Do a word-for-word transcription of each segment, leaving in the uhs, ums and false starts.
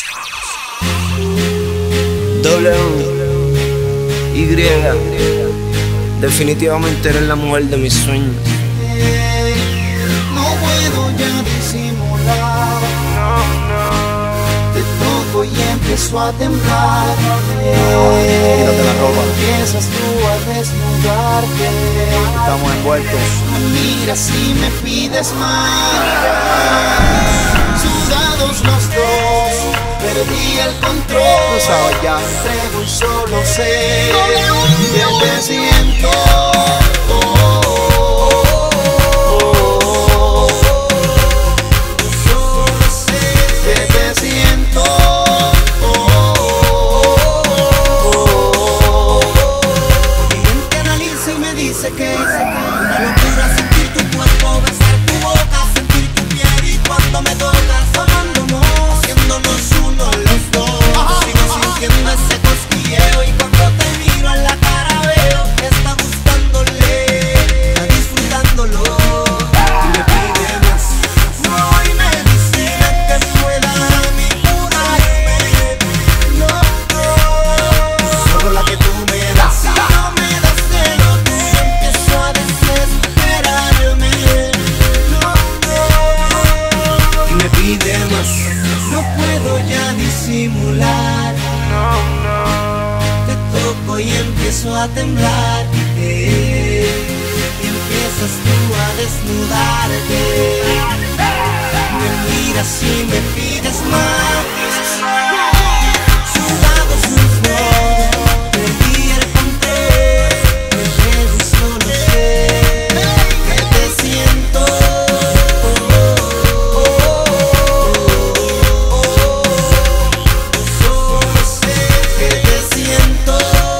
W Y, definitivamente eres la mujer de mis sueños. No puedo ya disimular, No, no. te toco y empiezo a temblar. Quítate la ropa. Empiezas tú a desnudarte. Estamos envueltos. Me miras y me pides más. Sudados los dos, perdí el control. Tú sabes ya. Entrego y solo sé que te siento. Oh, oh, oh, oh. Solo sé que te siento. Oh, oh, oh, oh. Mi mente analiza y me dice que una locura sentir tu cuerpo, besar tu boca, sentir tu piel y cuando me tocas, amándonos, haciéndonos uno los dos. Sigo sintiendo ese cosquilleo y cuando te miro en la cara veo que está gustándole, está disfrutándolo y me pide más. No hay medicina que pueda a mí curarme. No, no, solo la que tú me das. Si no me das de lo tuyo empiezo a desesperarme. No, no, y me pide más. No puedo ya disimular. No, no. Te toco y empiezo a temblar. eh, Y empiezas tú a desnudarte. Me miras y me pides más. Sudados los dos, perdí el control. Me entrego y solo sé que te siento. Solo sé que te siento.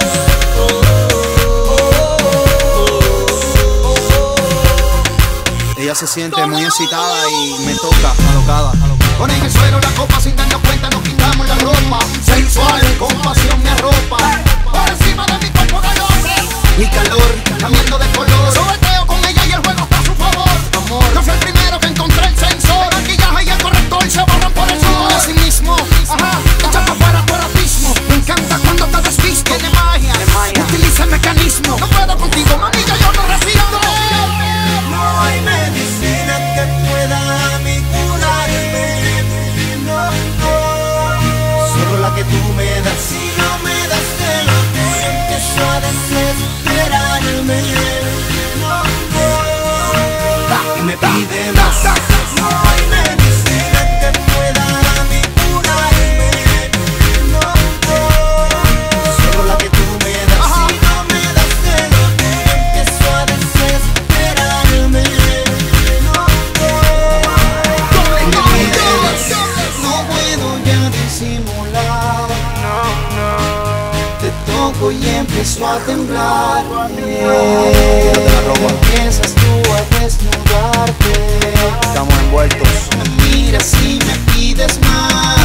Ella se siente muy excitada y me toca alocada. Pon en el suelo la copa sin darnos cuenta, nos quitamos la ropa. Sensual, con pasión me arropa. Por encima de mi cuerpo galope. Mi calor, cambiando de color. Sobeteo con ella y el juego está a su favor. Amor, yo fui el primero que encontré el sensor. Maquillaje y el corrector se borran por el sudor. Así mismo, ajá, echa para afuera tu erotismo. Me encanta cuando te desvisto. Tiene magia, utiliza el mecanismo. No puedo contigo, mami, ya yo no resisto. No hay medicina que pueda a mí curarme. No, no, solo la que tú me das. Si no me das de lo tuyo empiezo a desesperarme. No, no, y me pide más. No hay medicina que pueda a mí curarme. No, no, solo la que tú me das. Si no me das de lo tuyo empiezo a desesperarme. No, no, y me pide más. No puedo ya disimular. No, no. Te toco y empiezo a temblar. Quítate la ropa. Empiezas tú a desnudarte. Estamos envueltos. Me miras y me pides más.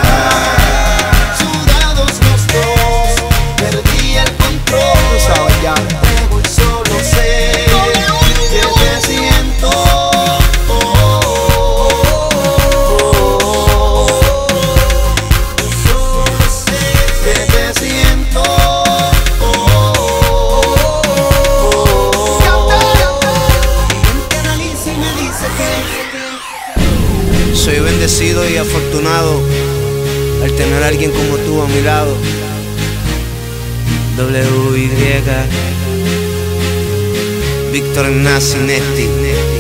Sudados los dos, perdí el control. Tú sabes ya. Entrego y solo sé que te siento. Oh, oh, oh, oh. Solo sé que te siento. Oh, oh, oh, oh. Mi mente analiza y me dice que Soy bendecido y afortunado al tener a alguien como tú a mi lado. W Y Víctor Nazinetti.